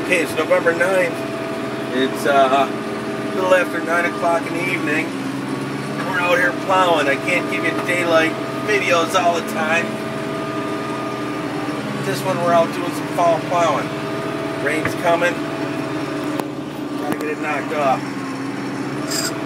Okay, it's November 9th. It's a little after 9 o'clock in the evening. We're out here plowing. I can't give you daylight videos all the time. This one we're out doing some fall plowing. Rain's coming. Gotta get it knocked off.